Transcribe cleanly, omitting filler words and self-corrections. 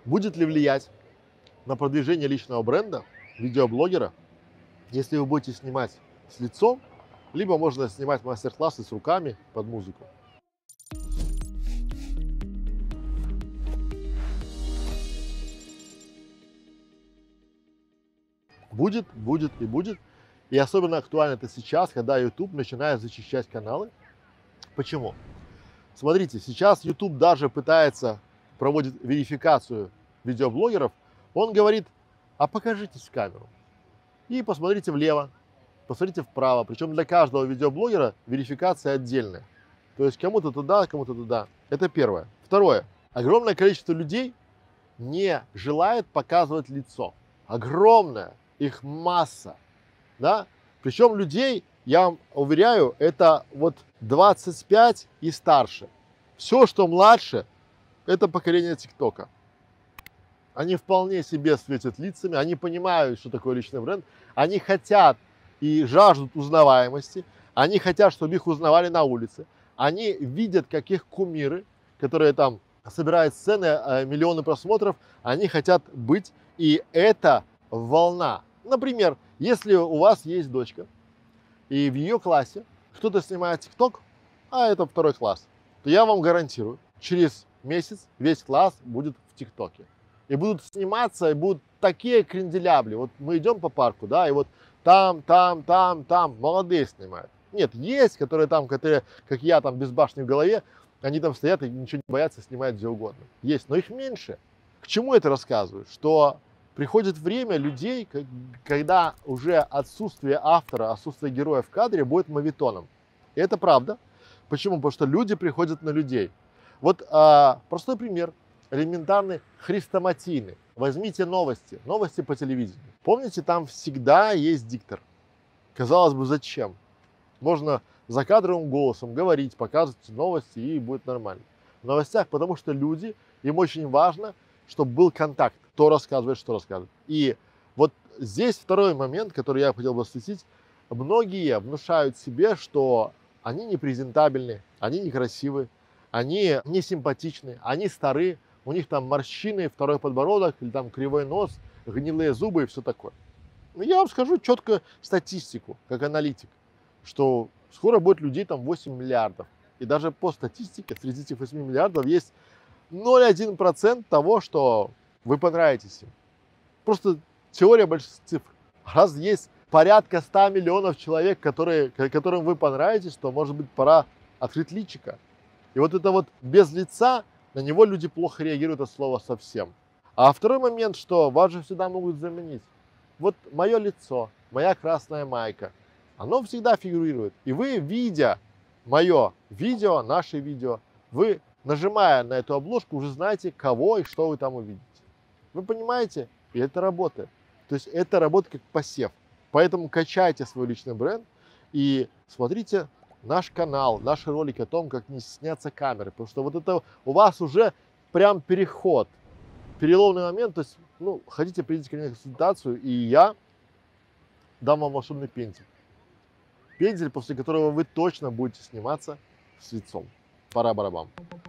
Будет ли влиять на продвижение личного бренда видеоблогера, если вы будете снимать с лицом, либо можно снимать мастер-классы с руками под музыку? Будет, будет и будет. И особенно актуально это сейчас, когда YouTube начинает зачищать каналы. Почему? Смотрите, сейчас YouTube даже пытается, проводит верификацию видеоблогеров. Он говорит, а покажитесь в камеру. И посмотрите влево, посмотрите вправо. Причем для каждого видеоблогера верификация отдельная. То есть кому-то туда, кому-то туда. Это первое. Второе. Огромное количество людей не желает показывать лицо. Огромное. Их масса. Да? Причем людей, я вам уверяю, это вот 25 и старше. Все, что младше, это поколение ТикТока. Они вполне себе светят лицами, они понимают, что такое личный бренд, они хотят и жаждут узнаваемости, они хотят, чтобы их узнавали на улице, они видят, как их кумиры, которые там собирают сцены, миллионы просмотров, они хотят быть, и это волна. Например, если у вас есть дочка, и в ее классе кто-то снимает ТикТок, а это 2 класс, то я вам гарантирую, через месяц весь класс будет в ТикТоке. И будут сниматься, и будут такие кренделябли. Вот мы идем по парку, да, и вот там, молодые снимают. Нет, есть, которые там, которые, как я, там, без башни в голове, они там стоят и ничего не боятся, снимают где угодно. Есть, но их меньше. К чему это рассказываю? Что приходит время людей, когда уже отсутствие автора, отсутствие героя в кадре будет моветоном. И это правда. Почему? Потому что люди приходят на людей. Вот простой пример, элементарный, хрестоматийный. Возьмите новости по телевидению. Помните, там всегда есть диктор. Казалось бы, зачем? Можно закадровым голосом говорить, показывать новости, и будет нормально. В новостях, потому что люди, им очень важно, чтобы был контакт, кто рассказывает, что рассказывает. И вот здесь второй момент, который я хотел бы осветить. Многие внушают себе, что они не презентабельны, они некрасивы, они не симпатичны, они стары, у них там морщины, второй подбородок, или там кривой нос, гнилые зубы и все такое. Но я вам скажу четко статистику, как аналитик, что скоро будет людей там 8 миллиардов. И даже по статистике среди этих 8 миллиардов есть 0,1% того, что вы понравитесь им. Просто теория больших цифр. Раз есть порядка 100 миллионов человек, которым вы понравитесь, то, может быть, пора открыть личико. И вот это вот без лица, на него люди плохо реагируют от слова совсем. А второй момент, что вас же всегда могут заменить. Вот мое лицо, моя красная майка, оно всегда фигурирует. И вы, видя мое видео, наше видео, вы, нажимая на эту обложку, уже знаете, кого и что вы там увидите. Вы понимаете? И это работает. То есть это работает как посев. Поэтому качайте свой личный бренд и смотрите наш канал, наши ролики о том, как не стесняться камеры. Потому что вот это у вас уже прям переход, переломный момент. То есть, хотите, придите ко мне на консультацию, и я дам вам волшебный пендель. Пендель, после которого вы точно будете сниматься с лицом. Пора барабан.